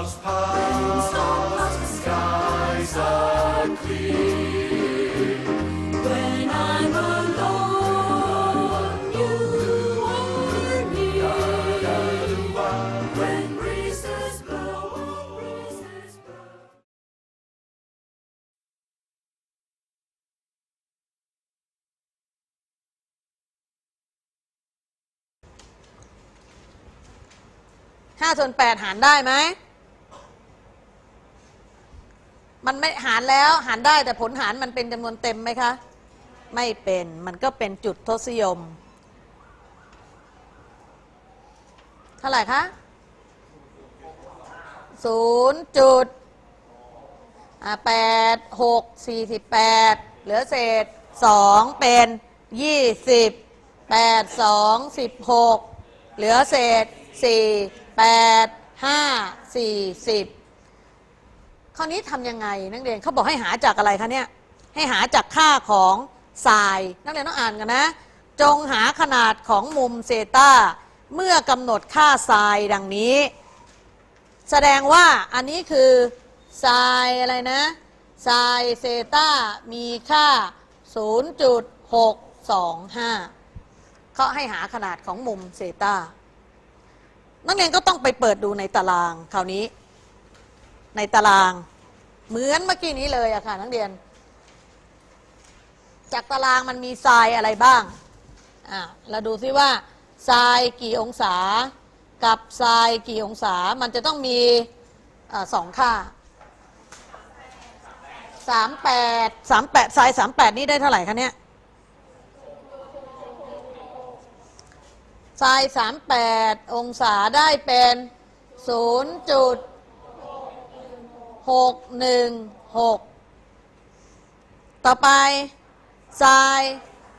clouds pass, the skies are clear. When I'm alone, you are near. When breezes blow, breezes blow. 5/8 หารได้ไหมมันไม่หารแล้วหารได้แต่ผลหารมันเป็นจำนวนเต็มไหมคะไม่เป็นมันก็เป็นจุดทศนิยมเท่าไหร่คะ0.8648เหลือเศษ2เป็น20 8 2 16เหลือเศษ4 8 5 40คราวนี้ทำยังไงนักเรียนเขาบอกให้หาจากอะไรคะเนี่ยให้หาจากค่าของไซน์นักเรียนต้องอ่านกันนะจงหาขนาดของมุมเซตาเมื่อกำหนดค่าไซน์ดังนี้แสดงว่าอันนี้คือไซน์อะไรนะไซน์เซตามีค่า 0.625 เขาให้หาขนาดของมุมเซตานักเรียนก็ต้องไปเปิดดูในตารางคราวนี้ในตารางเหมือนเมื่อกี้นี้เลยอะค่ะนักเรียนจากตารางมันมีไซน์อะไรบ้างเราดูซิว่าไซน์กี่องศากับไซน์กี่องศามันจะต้องมี2ค่า38ไซน์38นี่ได้เท่าไหร่คะเนี่ยไซน์38องศาได้เป็น0.616ต่อไปไซน์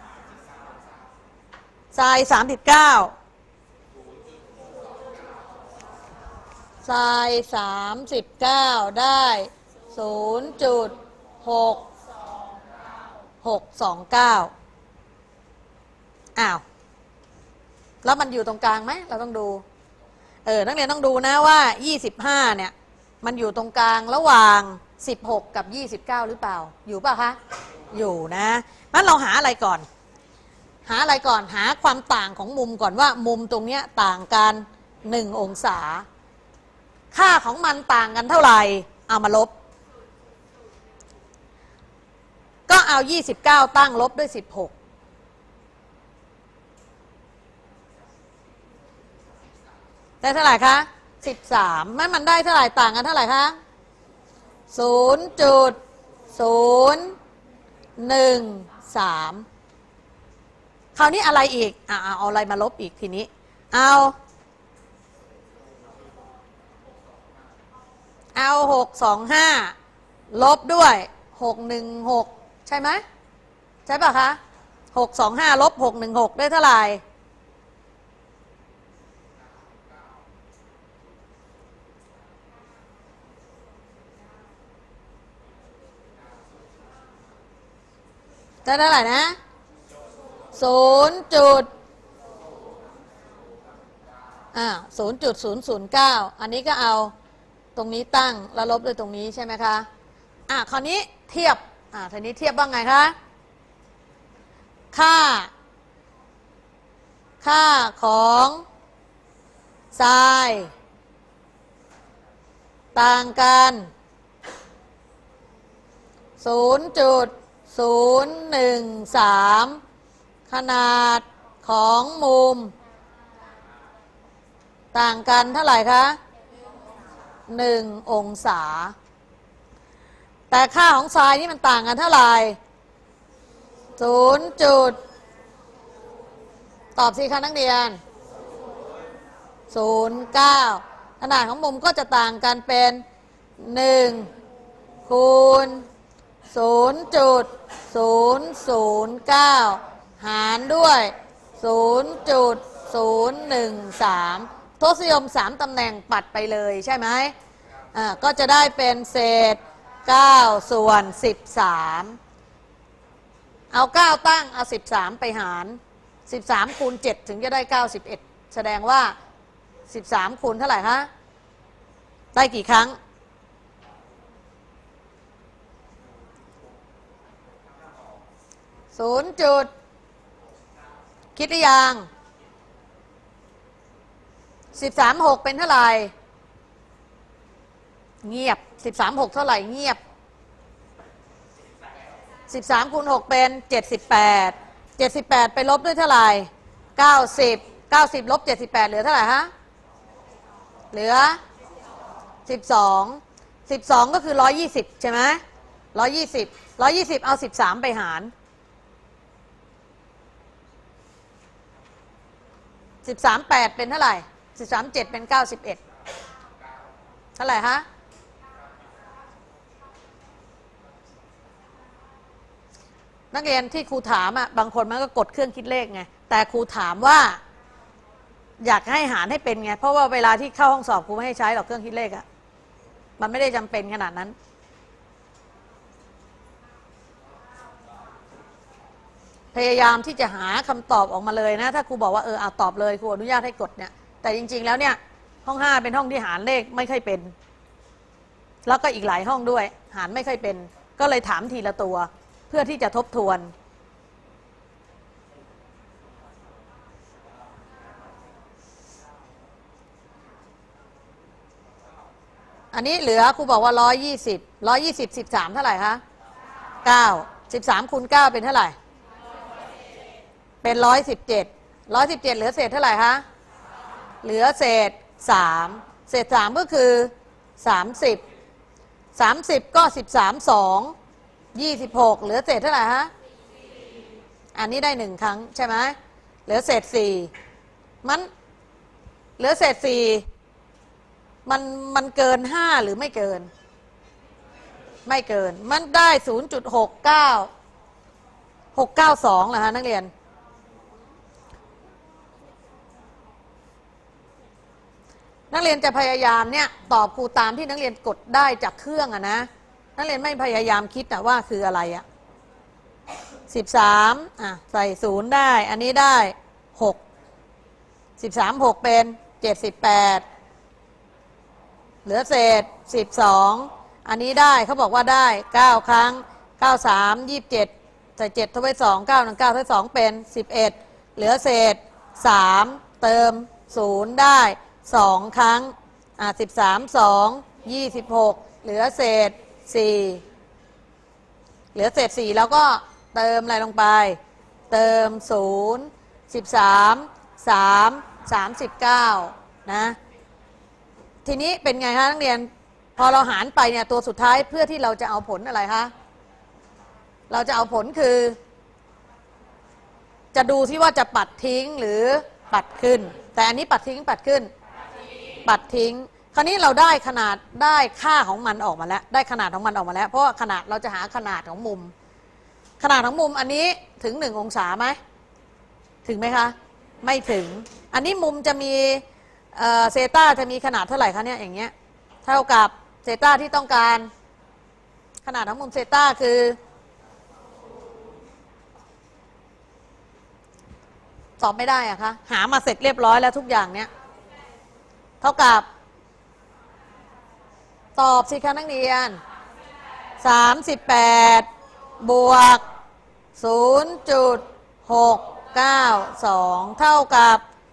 39ไซน์39ได้0.6629อ้าวแล้วมันอยู่ตรงกลางไหมเราต้องดูนักเรียนต้องดูนะว่า25เนี่ยมันอยู่ตรงกลางระหว่าง16กับ29หรือเปล่าอยู่ป่ะคะอยู่นะงั้นเราหาอะไรก่อนหาความต่างของมุมก่อนว่ามุมตรงเนี้ยต่างกัน1องศาค่าของมันต่างกันเท่าไหร่เอามาลบก็เอา29ตั้งลบด้วย16ได้เท่าไหร่คะ13มันได้เท่าไหร่ต่างกันเท่าไหร่คะ 0.013 คราวนี้อะไรอีกเอาอะไรมาลบอีกทีนี้เอา625ลบด้วย616ใช่ไหมใช่ป่ะคะ625ลบ616ได้เท่าไหร่ได้เท่าไหร่นะ0.009อันนี้ก็เอาตรงนี้ตั้งแล้วลบด้วยตรงนี้ใช่ไหมคะคราวนี้เทียบทีนี้เทียบว่าไงคะค่าของไซน์ต่างกัน0.013ขนาดของมุมต่างกันเท่าไหร่คะ1องศาแต่ค่าของไซน์นี่มันต่างกันเท่าไหร่ตอบสิคะนักเรียน0.9ขนาดของมุมก็จะต่างกันเป็น1คูณ0.009หารด้วย0.013ทศนิยม3ตำแหน่งปัดไปเลยใช่ไหมก็จะได้เป็นเศษ9/13เอา9ตั้งเอา13ไปหาร13คูณ7ถึงจะได้91แสดงว่า13คูณเท่าไหร่คะได้กี่ครั้ง0 จุดคิดหรือยัง13/6เป็นเท่าไหร่เงียบ13/6เท่าไหร่เงียบ13 คูณ 6เป็น78ไปลบด้วยเท่าไหร่90ลบ78เหลือเท่าไหร่ฮะเหลือ12ก็คือ120ใช่ไหม120เอา13ไปหาร13 8เป็นเท่าไหร่13 7เป็น91เท่าไหร่ฮะนักเรียนที่ครูถามบางคนมันก็กดเครื่องคิดเลขไงแต่ครูถามว่าอยากให้หารให้เป็นไงเพราะว่าเวลาที่เข้าห้องสอบครูไม่ให้ใช้หรอกเครื่องคิดเลขมันไม่ได้จำเป็นขนาดนั้นพยายามที่จะหาคำตอบออกมาเลยนะถ้าครูบอกว่าเอาตอบเลยครูอนุญาตให้กดเนี่ยแต่จริงๆแล้วเนี่ยห้อง5เป็นห้องที่หารเลขไม่ค่อยเป็นแล้วก็อีกหลายห้องด้วยหารไม่ค่อยเป็นก็เลยถามทีละตัวเพื่อที่จะทบทวนอันนี้เหลือครูบอกว่า120 13เท่าไหร่คะ9 13คูณ9เป็นเท่าไหร่เป็น117เหลือเศษเท่าไหร่คะเหลือเศษ3เศษ3ก็คือ30ก็13 2 26เหลือเศษเท่าไหร่ฮะอันนี้ได้1ครั้งใช่ไหมเหลือเศษ4มันเหลือเศษ4มันเกิน5หรือไม่เกินมันได้ 0.69692เหรอฮะนักเรียนนักเรียนจะพยายามเนี่ยตอบครูตามที่นักเรียนกดได้จากเครื่องนะนักเรียนไม่พยายามคิดว่าคืออะไร13ใส่0ได้อันนี้ได้6 6เป็น78เหลือเศษ12อันนี้ได้เขาบอกว่าได้9ครั้ง9 3 27ใส่7ทบไว้2 9 1 9ทบ2เป็น11เหลือเศษ3เติม0ได้2ครั้ง13 2 26เหลือเศษ4แล้วก็เติมอะไรลงไปเติม0 13 3 39นะทีนี้เป็นไงคะนักเรียนพอเราหารไปเนี่ยตัวสุดท้ายเพื่อที่เราจะเอาผลอะไรคะเราจะเอาผลคือจะดูที่ว่าจะปัดทิ้งหรือปัดขึ้นแต่อันนี้ปัดทิ้งปัดขึ้นปัดทิ้งคราวนี้เราได้ขนาดได้ค่าของมันออกมาแล้วได้ขนาดของมันออกมาแล้วเพราะว่าขนาดเราจะหาขนาดของมุมอันนี้ถึง1องศาไหมถึงไหมคะไม่ถึงอันนี้มุมจะมีเซต้าจะมีขนาดเท่าไหร่คะเนี่ยอย่างเงี้ยเท่ากับเซต้าที่ต้องการขนาดของมุมเซต้าคือตอบไม่ได้อะคะหามาเสร็จเรียบร้อยแล้วทุกอย่างเนี้ยเท่ากับตอบสิคะนักเรียน38บวก 0.692 เท่ากับ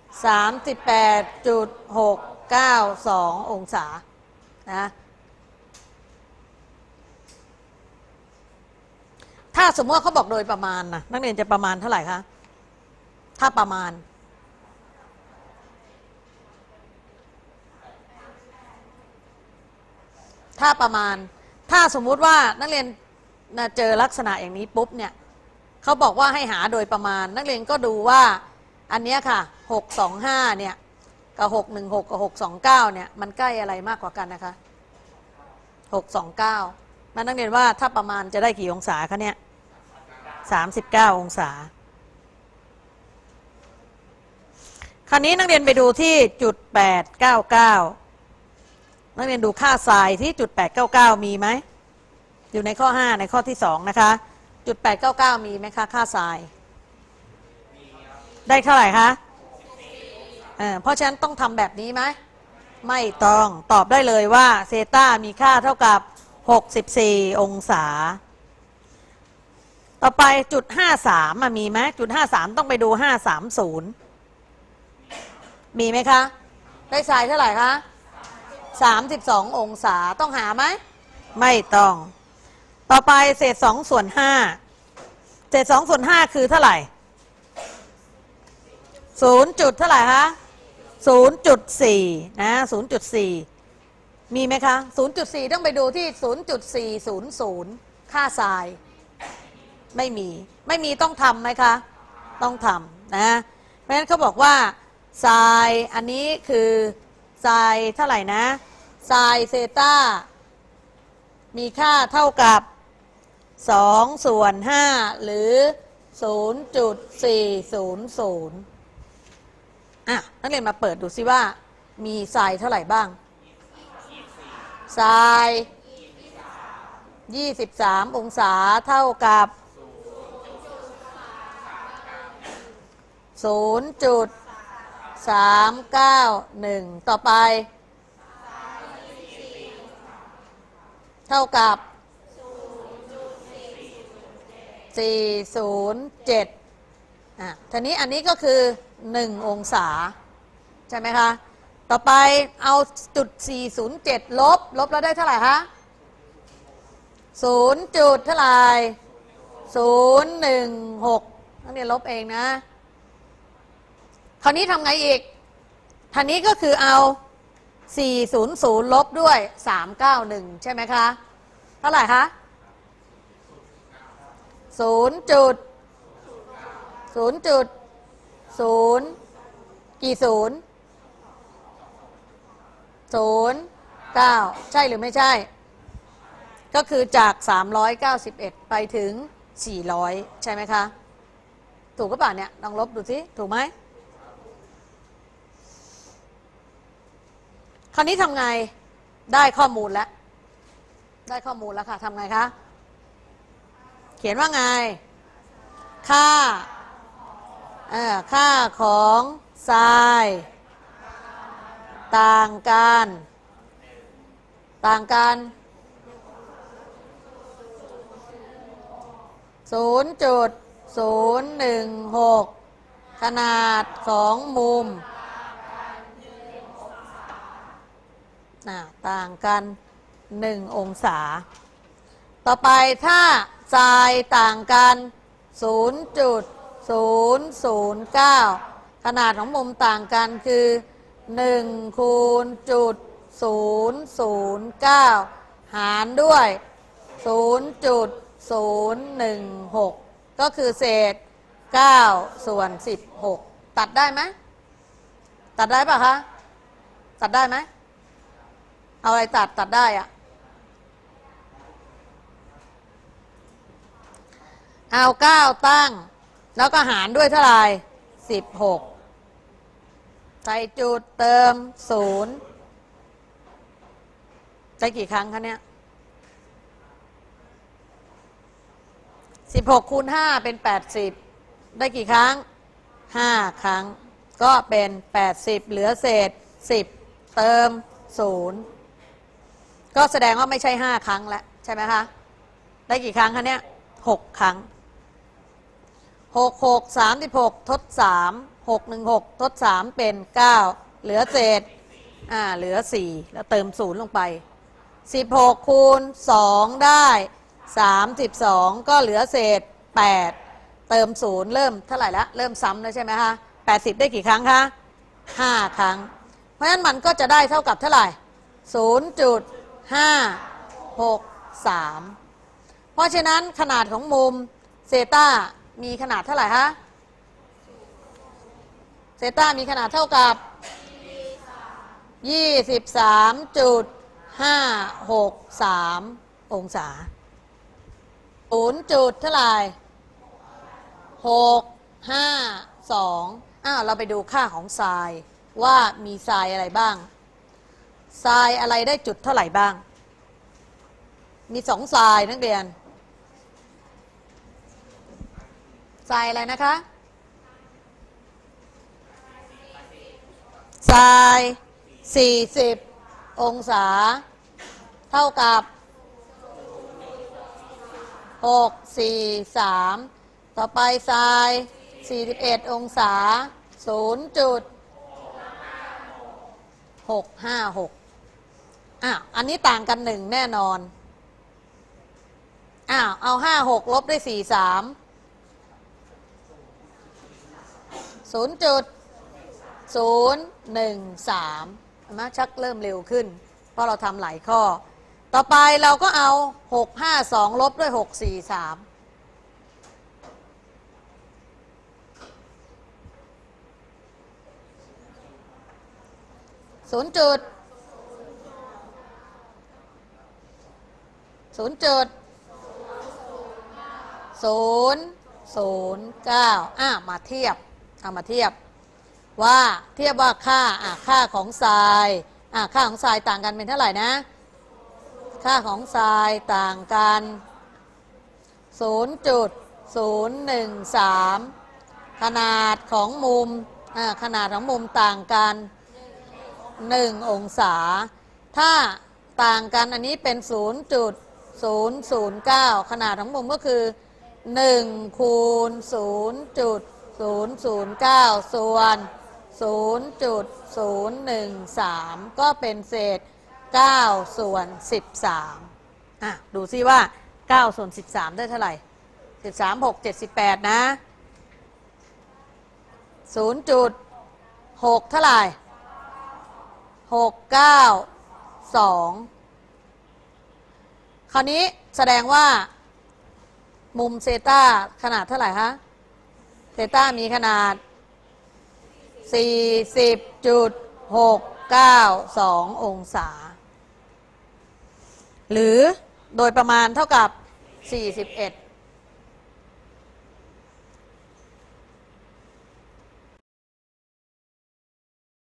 38.692 องศานะถ้าสมมติว่าเขาบอกโดยประมาณนะนักเรียนจะประมาณเท่าไหร่คะถ้าประมาณถ้าสมมุติว่านักเรียนเจอลักษณะอย่างนี้ปุ๊บเนี่ยเขาบอกว่าให้หาโดยประมาณนักเรียนก็ดูว่าอันนี้ค่ะ625เนี่ยกับ616กับ629เนี่ยมันใกล้อะไรมากกว่ากันนะคะ629นักเรียนว่าถ้าประมาณจะได้กี่องศาคะเนี่ย39องศาคราวนี้นักเรียนไปดูที่จุด899นักเรียนดูค่าไซน์ที่จุด899มีไหมอยู่ในข้อ5ในข้อที่2นะคะจุด899มีไหมคะค่าไซน์ได้เท่าไหร่คะเพราะฉะนั้นต้องทำแบบนี้ไหมไม่ต้องตอบได้เลยว่าเซต้ามีค่าเท่ากับ64องศาต่อไปจุด53มีไหมจุด53ต้องไปดู530มีไหมคะได้ไซน์เท่าไหร่คะ32องศาต้องหาไหมไม่ต้องต่อไปเศษ2ส่วน5เศษ2ส่วน5คือเท่าไหร่0จุดเท่าไหร่คะ 0.4 นะ 0.4 มีไหมคะ 0.4 ต้องไปดูที่ 0.400 ค่าไซน์ไม่มีต้องทำไหมคะต้องทำนะเพราะฉะนั้นเขาบอกว่าไซน์อันนี้คือไซน์เท่าไหร่นะไซน์เซต้ามีค่าเท่ากับ2ส่วน5หรือ 0.400 นักเรียนมาเปิดดูซิว่ามีไซน์เท่าไหร่บ้างไซน์23องศาเท่ากับ0.391 ต่อไปเท่ากับ407ทีนี้อันนี้ก็คือ1องศาใช่ไหมคะต่อไปเอาจุด407ลบแล้วได้เท่าไหร่คะ0จุดเท่าไหร่016นักเรียนลบเองนะคราวนี้ทำไงอีกท่านี้ก็คือเอา400ลบด้วย391ใช่ไหมคะเท่าไหร่คะ0จุดกี่ศูนย์9ใช่หรือไม่ใช่ก็คือจาก391ไปถึง400ใช่ไหมคะถูกก็ป่ะเนี่ยลองลบดูสิถูกไหมคราวนี้ทำไงได้ข้อมูลแล้วค่ะทำไงคะเขียนว่าไงค่าของไซน์ต่างกัน0.016 ขนาดของมุมต่างกัน1องศาต่อไปถ้าไซน์ต่างกัน 0.009 ขนาดของมุมต่างกันคือ1คูณจุด009หารด้วย 0.016 ก็คือเศษ9ส่วน16ตัดได้ไหมตัดได้ป่ะคะตัดได้ไหมเอาอะไรตัดได้อะเอา9ตั้งแล้วก็หารด้วยเท่าไหร่16ใส่จุดเติม0ได้กี่ครั้งคะเนี่ย16คูณ5เป็น80ได้กี่ครั้ง5ครั้งก็เป็น80เหลือเศษ10เติม0ก็แสดงว่าไม่ใช่5ครั้งแล้วใช่ไหมคะได้กี่ครั้งคะเนี่ย6ครั้ง6 36ทด3 616ทด3เป็น9เหลือเศษเหลือ4แล้วเติม0ลงไป16คูณ2ได้32ก็เหลือเศษ8เติม0เริ่มเท่าไหร่ละเริ่มซ้ำแล้วใช่ไหมคะ80ได้กี่ครั้งคะ5ครั้งเพราะฉะนั้นมันก็จะได้เท่ากับเท่าไหร่ 0.563 เพราะฉะนั้นขนาดของมุมเซต้ามีขนาดเท่าไหร่คะเซต้ามีขนาดเท่ากับ 23.563 องศา0จุดเท่าไหร่652เราไปดูค่าของไซน์ว่ามีไซน์อะไรบ้างไซน์อะไรได้จุดเท่าไหร่บ้างมี2ไซน์นักเรียนไซน์อะไรนะคะไซน์ 40 องศาเท่ากับ643ต่อไปไซน์41องศา 0.656 อันนี้ต่างกัน1แน่นอนเอา56ลบด้วย43 0.013นะชักเริ่มเร็วขึ้นเพราะเราทำหลายข้อต่อไปเราก็เอา652ลบด้วย643 0.009มาเทียบมาเทียบว่าค่าของทรายค่าของทรายต่างกันเป็นเท่าไหร่นะค่าของทรายต่างกัน 0.013 ขนาดของมุมต่างกัน1องศาถ้าต่างกันอันนี้เป็น 0.009 ขนาดของมุมก็คือ1คูณ 0.009 ส่วน 0.013 ก็เป็นเศษ9ส่วน13ดูซิว่า9ส่วน13ได้เท่าไหร่13 6 78นะ 0.6 เท่าไหร่692คราวนี้แสดงว่ามุมเซตาขนาดเท่าไหร่ฮะเซตามีขนาด 40.692 องศาหรือโดยประมาณเท่ากับ41